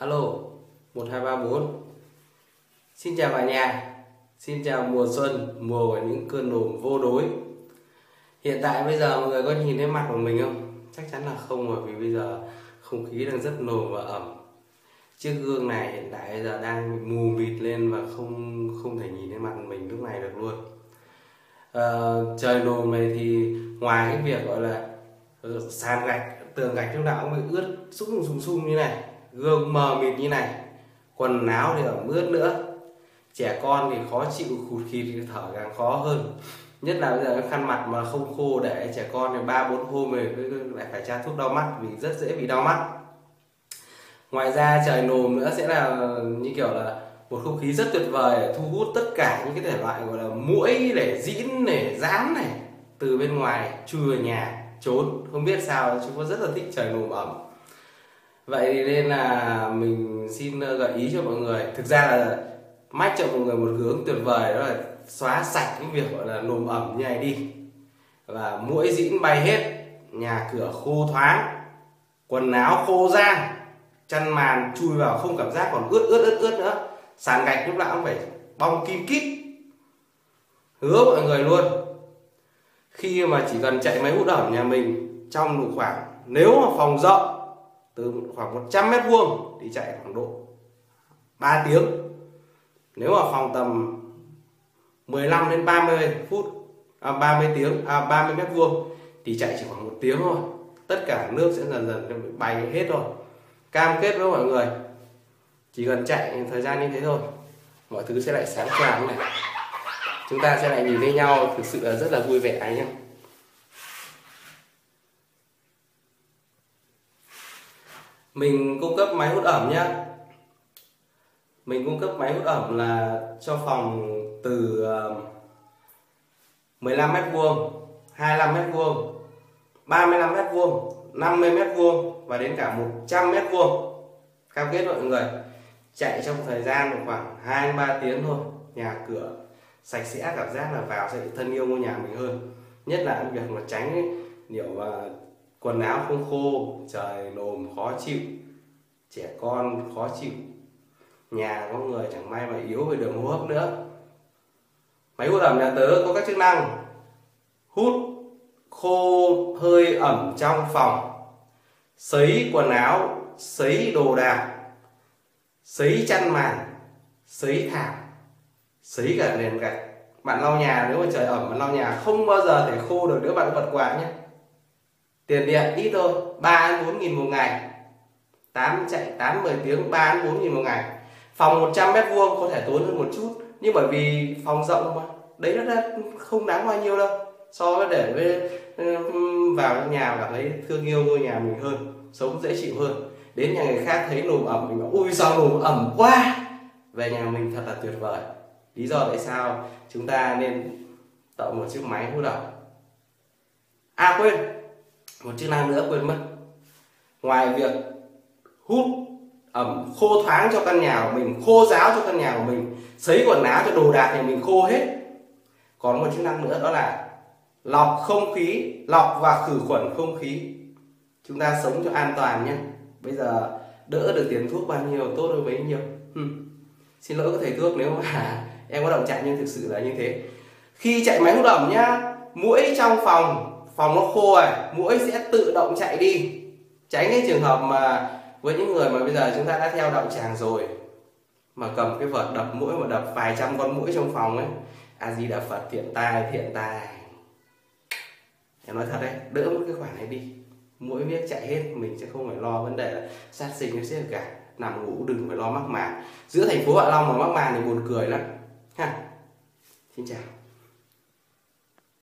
Alo 1234. Xin chào cả nhà. Xin chào mùa xuân, mùa của những cơn nồm vô đối. Hiện tại bây giờ mọi người có nhìn thấy mặt của mình không? Chắc chắn là không, bởi vì bây giờ không khí đang rất nồm và ẩm. Chiếc gương này hiện tại bây giờ đang mù mịt lên và không thể nhìn thấy mặt mình lúc này được luôn. Trời nồm này thì ngoài cái việc gọi là sàn gạch, tường gạch lúc nào cũng bị ướt sũng như này, gương mờ mịt như này, quần áo thì ẩm ướt nữa, trẻ con thì khó chịu, khụt khịt thì thở càng khó hơn. Nhất là bây giờ cái khăn mặt mà không khô để trẻ con thì 3-4 hôm rồi lại phải tra thuốc đau mắt vì rất dễ bị đau mắt. Ngoài ra trời nồm nữa sẽ là như kiểu là một không khí rất tuyệt vời để thu hút tất cả những cái thể loại gọi là muỗi để dĩn để dán này từ bên ngoài chui vào nhà trốn. Không biết sao chúng có rất là thích trời nồm ẩm. Vậy thì nên là mình xin gợi ý cho mọi người, thực ra là mách cho mọi người một hướng tuyệt vời, đó là xóa sạch cái việc gọi là nồm ẩm như này đi, và muỗi dĩn bay hết, nhà cửa khô thoáng, quần áo khô rang, chăn màn chui vào không cảm giác còn ướt nữa, sàn gạch lúc nào cũng phải bong kim kít. Hứa mọi người luôn, khi mà chỉ cần chạy máy hút ẩm nhà mình trong độ khoảng, nếu mà phòng rộng từ khoảng 100 mét vuông thì chạy khoảng độ 3 tiếng. Nếu mà phòng tầm 15 đến 30 phút 30 mét vuông thì chạy chỉ khoảng 1 tiếng thôi. Tất cả nước sẽ dần dần bay hết rồi. Cam kết với mọi người, chỉ cần chạy thời gian như thế thôi, mọi thứ sẽ lại sáng choang này. Chúng ta sẽ lại nhìn thấy nhau thực sự là rất là vui vẻ anh nhé. Mình cung cấp máy hút ẩm nhé. Mình cung cấp máy hút ẩm là cho phòng từ 15 mét vuông, 25 mét vuông, 35 mét vuông, 50 mét vuông và đến cả 100 mét vuông. Cam kết mọi người, chạy trong thời gian khoảng 2-3 tiếng thôi, nhà cửa sạch sẽ, cảm giác là vào sẽ thân yêu ngôi nhà mình hơn. Nhất là việc mà tránh điều mà quần áo không khô, trời nồm khó chịu, trẻ con khó chịu, nhà có người chẳng may mà yếu về đường hô hấp nữa. Máy hút ẩm nhà tớ có các chức năng hút khô hơi ẩm trong phòng, sấy quần áo, sấy đồ đạc, sấy chăn màn, sấy thảm, sấy cả nền gạch. Bạn lau nhà, nếu mà trời ẩm mà lau nhà không bao giờ thể khô được nếu bạn bật quạt nhé. Tiền điện ít thôi, 3-4 nghìn một ngày, chạy 8-10 tiếng, 3-4 nghìn một ngày. Phòng 100 mét vuông có thể tốn hơn một chút, nhưng bởi vì phòng rộng mà, đấy nó không đáng bao nhiêu đâu, so với để vào trong nhà cảm thấy thương yêu ngôi nhà mình hơn, sống dễ chịu hơn. Đến nhà người khác thấy nồm ẩm mình bảo ui sao nồm ẩm quá, về nhà mình thật là tuyệt vời. Lý do tại sao chúng ta nên tạo một chiếc máy hút ẩm. Quên một chức năng nữa quên mất. Ngoài việc hút ẩm khô thoáng cho căn nhà của mình, khô ráo cho căn nhà của mình, sấy quần áo cho đồ đạc nhà mình khô hết, còn một chức năng nữa, đó là lọc không khí, lọc và khử khuẩn không khí. Chúng ta sống cho an toàn nhé. Bây giờ đỡ được tiền thuốc bao nhiêu tốt hơn bấy nhiêu. Xin lỗi các thầy thuốc nếu mà em có động chạm, nhưng thực sự là như thế. Khi chạy máy hút ẩm nhá, muỗi trong phòng nó khô rồi, muỗi sẽ tự động chạy đi. Tránh cái trường hợp mà với những người mà bây giờ chúng ta đã theo đạo tràng rồi, mà cầm cái vợt đập muỗi mà đập vài trăm con muỗi trong phòng ấy. A Di Đà Phật, thiện tai. Em nói thật đấy, đỡ mất cái khoản này đi. Muỗi biết chạy hết, mình sẽ không phải lo vấn đề là sát sinh nó sẽ cả. Nằm ngủ đừng phải lo mắc màn. Giữa thành phố Hạ Long mà mắc màn thì buồn cười lắm ha. Xin chào.